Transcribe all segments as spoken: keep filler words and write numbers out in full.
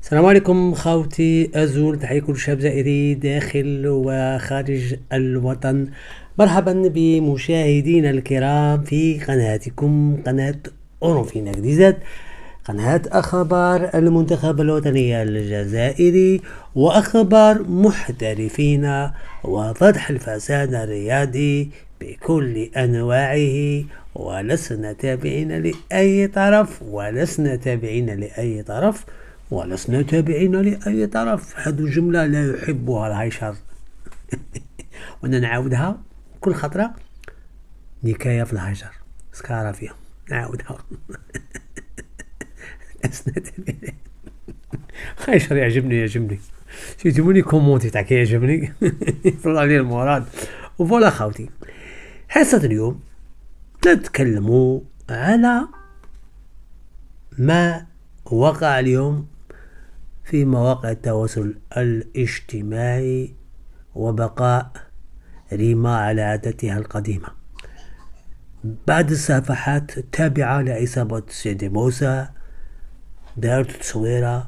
السلام عليكم خاوتي أزول، تحية كل شاب زائري داخل وخارج الوطن. مرحبا بمشاهدينا الكرام في قناتكم قناة أورنفينا جديدة، قناة أخبار المنتخب الوطني الجزائري وأخبار محترفين وفضح الفساد الرياضي بكل أنواعه. ولسنا تابعين لأي طرف ولسنا تابعين لأي طرف ولسنا تابعين لأي طرف. هذه جملة لا يحبها الهيشر وانا نعاودها كل خطرة، نكاية في الهيشر سكارة فيها نعاودها. لسنا تابعين هيشر يعجبني يعجبني سيتموني كومونتي تاع كيعجبني يفرض عليه المراد. وفوالا خاوتي، حصة اليوم نتكلم على ما وقع اليوم في مواقع التواصل الاجتماعي وبقاء ريما على عادتها القديمة بعد الصفحات التابعة لعصابة سيدي موسى دارت تصويرة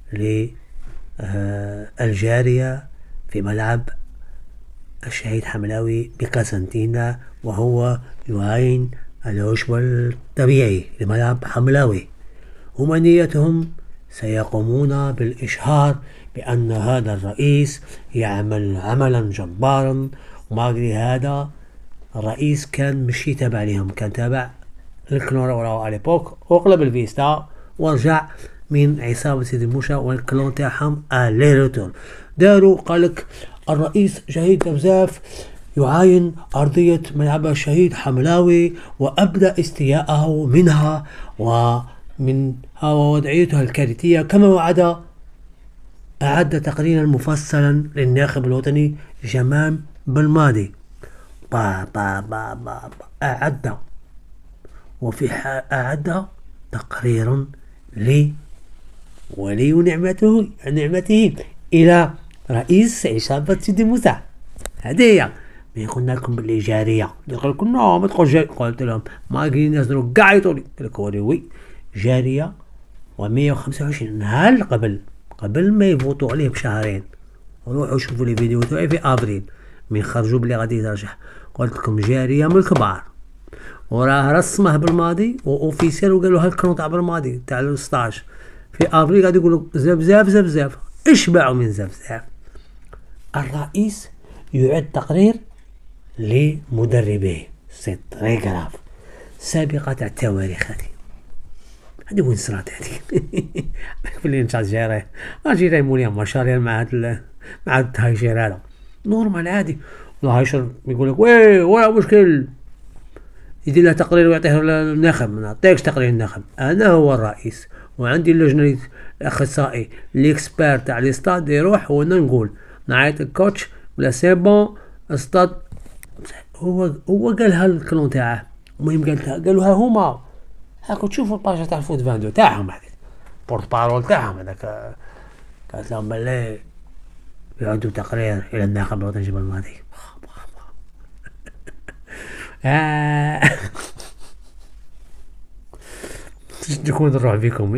للجارية في ملعب الشهيد حملاوي بقسنطينة وهو يعاين العشب الطبيعي لملعب حملاوي. هم نيتهم سيقومون بالإشهار بأن هذا الرئيس يعمل عملا جبارا، وما أدري هذا الرئيس كان مشي تابع لهم، كان تابع الكلون وراو أليبوك وقلب الفيستا ورجع من عصابة سيدي موسى والكلون تاعهم الي روتور. داروا قالك الرئيس جهيد بزاف يعاين أرضية ملعب الشهيد حملاوي وأبدأ استياءه منها ومن ووضعيتها الكارثية، كما وعد أعد تقريرا مفصلا للناخب الوطني جمال بلماضي. با با با با أعد وفي أعد تقريرا لي ولي نعمته نعمته إلى رئيس عصابة سيدي موسى. هذه هي ملي قلنا لكم باللي جارية، قال لكم لا ما تقولش جارية، قلت لهم ما قايلين الناس دروك كاع يطولي، قال لك وي جارية ومية وخمسة وعشرين نهار قبل قبل ما يفوتوا عليه بشهرين. روحوا شوفوا لي فيديو تاعي في ابريل من خرجوا بلي غادي يترشح، قلت لكم جارية من الكبار وراه رسمه بالماضي واوفيسيال وقالوا هالكرون تاع بالماضي تاع ستاش في ابريل قاعد يقولوا زبزاف زبزاف اشبعوا من زبزاف. الرئيس يعد تقرير لمدربيه سي تري كراف، سابقة تاع التواريخ هذه هذه وين صرات هذه؟ اللي نشاط جيري اجي راي موليا مشاريع مع هاد مع هاد الهايشير هذا نورمال عادي. الهايشر يقول لك وي ولا مشكل، يدير له تقرير ويعطيه للناخب. ما نعطيكش تقرير الناخب، انا هو الرئيس وعندي اللجنه الاخصائي الاكسبير تاع لي ستاد يروح وانا نقول نعيط الكوتش ولا سي بون استاد. هو هو قالها الكلون تاعه، المهم قالها قالوها هما. هاكو تشوفوا الباجا تاع الفوت فاندو تاعهم هذيك بورت بارول تاعهم هذاك، قالت لهم بلي يعدوا تقرير الى الناخب الوطني جبل الماضي. تكون نروح بكم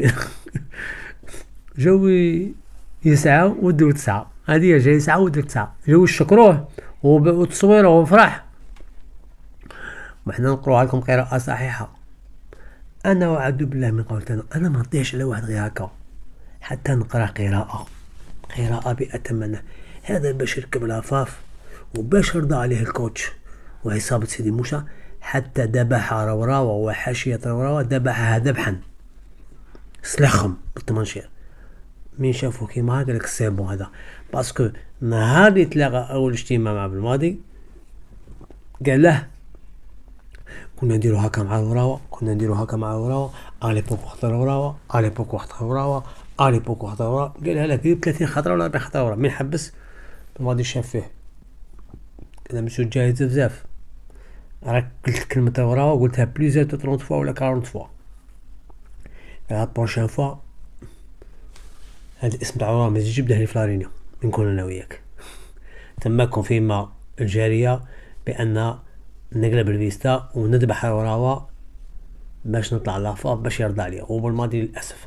جوي يسعى ودو تسعى، هذه جاي يسعى ودو تسعى، جوي شكروه وتصويره وفرح. وحنا نقروها لكم قراءة صحيحة. انا وعد بالله من قولت انا انا ما نطيش على واحد غير هكا حتى نقرا قراءة قراءة بأتمنى. هذا باش يركب العفاف وباش رضى عليه الكوتش وعصابة سيدي موسى حتى ذبح روراوة وحاشية روراوة ذبحها ذبحا سلخهم بالطمانشير. من شافوا كيما هكا قالك سيبو هذا باسكو نهار اللي تلاقى اول اجتماع مع بالماضي قال له كنا نديرو هكا مع روراوة كنا نديرو هكا مع روراوة اليبوك وقت روراوة اليبوك وقت روراوة اليبوك وقت روراوة قالها له في ثلاثين خطرة ولا أربعين خطرة. من حبس بالماضي شاف فيه كذا مسيو جاهز بزاف. راك قلت كلمة روراوة قلتها بليزير دو ثلاثين فوا ولا أربعين فوا. لا بروشين فوا هذا الاسم تاع روراوة مازيدش جبده لي فلارينيو نكون أنا وياك. تما كونفيرما الجارية بأن نقلب الفيستا وندبح روراوة باش نطلع لافا باش يرضى عليا. وبالماضي للأسف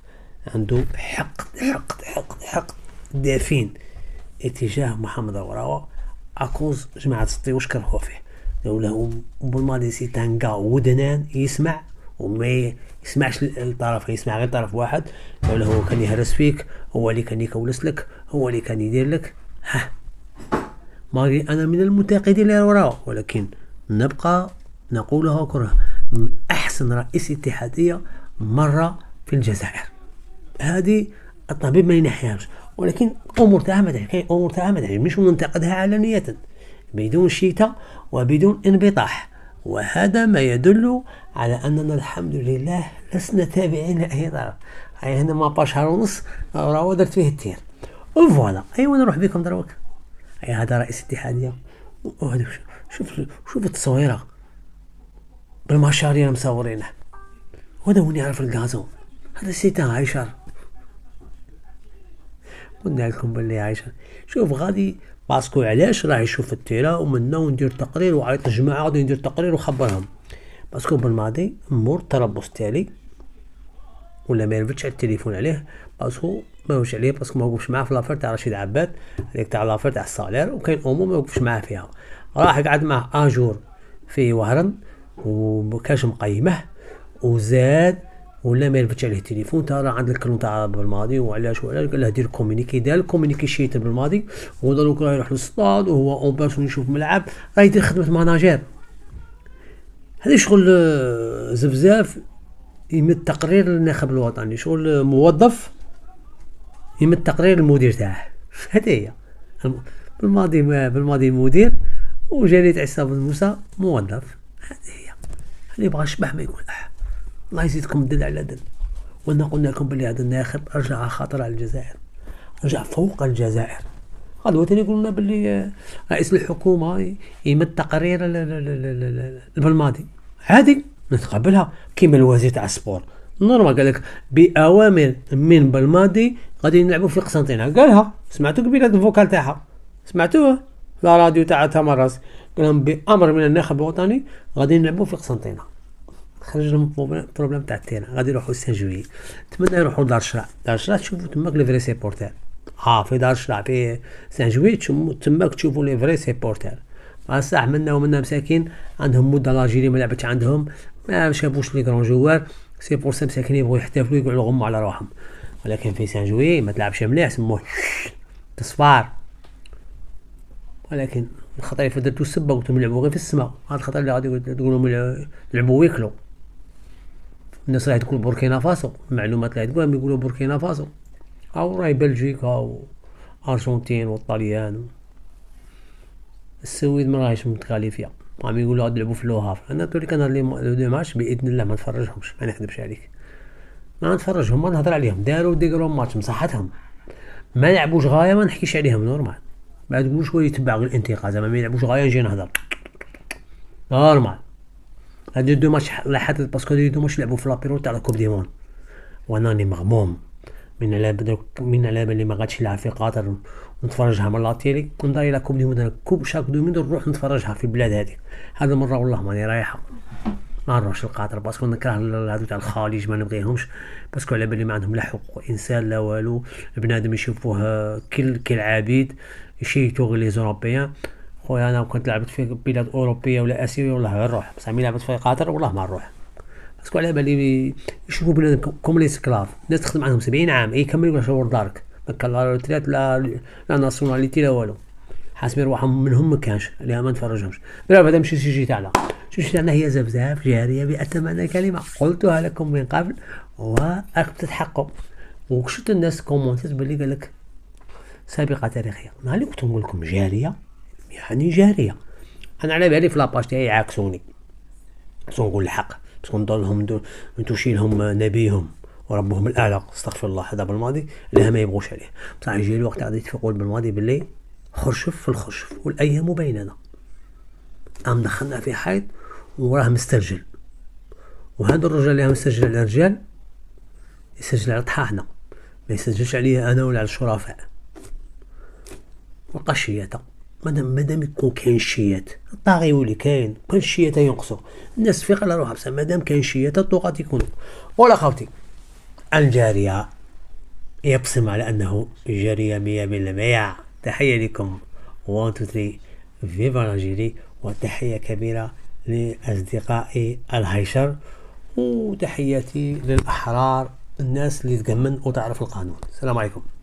عنده حقد حقد حقد حقد دافين اتجاه محمد الوراوة اكوز جماعة السطيوش كرهوه فيه. له بالماضي سي تانكا ودنان يسمع وما يسمعش الطرف، يسمع غير طرف واحد. ولا هو كان يهرس فيك، هو اللي كان يكولس لك، هو اللي كان يدير لك. ها ماغي انا من المنتقدين للوراوة، ولكن نبقى نقولها كره احسن رئيس اتحادية مرة في الجزائر. هذه الطبيب ما ينحيهاش، ولكن امور تاعها ما كاين امور تاعها ما مش ننتقدها علنية بدون شيته وبدون انبطاح. وهذا ما يدل على اننا الحمد لله لسنا تابعين لاي طرف. هاي هنا ما باش شهر ونص راهو درت فيه التير وفوالا. ايوا نروح بكم دروك. اي هذا رئيس اتحادية، وهذا شوف شوف التصويره بالمشاريع مصورينه، وهذا وين يعرف الغازون. هذا سيتان عايشر، قلنا لكم باللي عايشر. شوف غادي باسكو علاش راه يشوف التيرا ومنا وندير تقرير وعيط الجماعه غادي ندير تقرير وخبرهم. باسكو بالماضي مور التربص تالي ولا ما يرفدش على التليفون عليه، باسكو ما وقفش عليه، باسكو ما وقفش معاه في لافير تاع رشيد عباد، هذيك تاع لافير تاع الصالير، وكاين امور ما وقفش معاه فيها. راح قعد معاه اجور في وهران وكاش مقيمه وزاد ولا ما يرفدش عليه التليفون. ترى عند الكلون تاع بالماضي وعلاش وعلاش قال له دير كومونيكي، دار الكومونيكي شيت بالماضي ودروك راه يروح للصطاد وهو اون بيرسون يشوف ملعب، راه يدير خدمه ماناجير. هذا شغل زفزاف يمد تقرير للناخب الوطني، شغل موظف يمد تقرير المدير تاعه. هذه هي بالماضي بالماضي مدير وجريت عيسى بن موسى موظف. هذه هي اللي يبغى يشبح ما يقول اح الله يزيدكم دل على دل. وانا قلنا لكم بلي هذا الناخب رجع خطر على الجزائر، رجع فوق الجزائر. هذا وثاني قلنا بلي رئيس الحكومه يمد تقرير بالماضي، عادي نتقبلها. كيما الوزير تاع السبور نورمال قال لك باوامر من بالماضي غادي نلعبوا في قسنطينه، قالها سمعتوا قبيله الفوكال تاعها، سمعتوه لا راديو تاع تمرس، قال لهم بامر من الناخب الوطني غادي نلعبوا في قسنطينه. خرج لهم البروبليم تاع التيران، غادي يروحوا سان جويي. نتمنى يروحوا لدار الشرع. دار الشرع تشوفوا تماك لي فري سيبورتير. ها في دار الشرع في سان جويي تماك تشوفوا لي فري سيبورتير. صح منا ومنا مساكين عندهم مده لاجيري ما لعبتش عندهم، ما شافوش لي كرون جوار، سي بور سا مساكين يبغوا يحتفلوا يقعدوا يغموا على روحهم. ولكن في سان جويي ما تلعبش مليح سموه تصفار. ولكن الخطر اللي درتو السبه قلت لهم نلعبوا غير في السماء، هذا الخطر اللي غادي تقولوا نلعبوا ويكلو. الناس راهي تقول بوركينا فاسو، المعلومات اللي تقولهم يقولوا بوركينا فاسو، او راهي بلجيكا وارجنتين والطليان. السويد ما راهيش متكاليفيه، عم يقولوا غادي يلعبوا في لوهاف. انا توريك انا لي دو ماتش باذن الله ما نتفرجهمش، ما نكذبش عليك ما نتفرجهم، ما نهضر عليهم. داروا ديكرون ماتش مصحتهم، ما لعبوش غايه ما نحكيش عليهم نورمال. ما تقولوش هو يتبع غير الانتقاد، زعما ما يلعبوش غايه نجي نهضر نورمال. هادو دو ماتش لاحظت باسكو هادو دو ماتش لعبوا في لابيرو تاع الكوب دي مون، وانا راني مغموم من على من على بالي ما غاديش نلعب في قطر نتفرجها من لاتيلي. ندير الى كوب دي مون كوب شاك دومين نروح نتفرجها في البلاد هذيك. هذا مره والله ماني رايحه، ما نروحش لقطر باسكو نكره هادو تاع الخليج، ما نبغيهمش باسكو على بالي ما عندهم لا حقوق انسان لا والو. بنادم يشوفوه كل كالعبيد يشيتو غير لي زوروبيان. خويا انا كنت لعبت في بلاد اوروبيه ولا اسيويه والله غير نروح، بصح ملي لعبت في قطر والله ما نروح باسكو على بالي يشوفوا بنادم كوم لي سكلاف. الناس تخدم عندهم سبعين عام يكمل يقول شور دارك ما كان لا روتريت لا لا ناسيوناليتي لا والو، حاسبين رواحهم منهم ما كانش اللي ما نتفرجهمش. لا هذا ماشي سيجي تاعنا، سيجي تاعنا هي زفزاف جاريه بأتمنى كلمه قلتها لكم من قبل وراكم تتحققوا. وشفت الناس كومونتات باللي قال لك سابقه تاريخيه، نهار اللي كنت نقول لكم جاريه يعني جاريه. انا على بالي في لاباج تاعي يعاكسوني باش نقول الحق، باش نضل لهم نتوشي لهم نبيهم وربهم الاعلى استغفر الله. هذا بالماضي اللي ما يبغوش عليه، بصح يجي الوقت غادي يتفقوا بالماضي باللي خرشف في الخرشف والايام بيننا. ام دخلنا في حيط وراه مسترجل، وهذا الرجال اللي مسترجل على الرجال يسجل على طحاحنا، ما يسجلش عليه انا ولا على الشرفاء. وقع الشياطه مادام مادام يكون كاين شيات الطاغي يولي كاين، كان الشياطه ينقصوا الناس تفيق على روحها. بصح مادام كاين شياطه الطغاة يكونوا. ولا خوتي الجاريه يبصم على أنه جري مية بالمية. تحية لكم واحد اثنين ثلاثة فيفا الجيري، وتحية كبيرة لأصدقائي الهيشر، وتحياتي للأحرار، الناس اللي تجمن وتعرف القانون. السلام عليكم.